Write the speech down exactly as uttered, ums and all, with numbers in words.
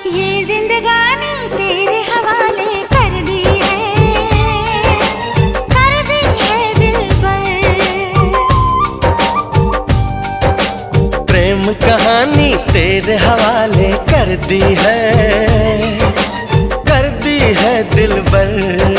ये जिंदगानी तेरे हवाले कर दी है, कर दी है दिलबर। प्रेम कहानी तेरे हवाले कर दी है, कर दी है दिलबर।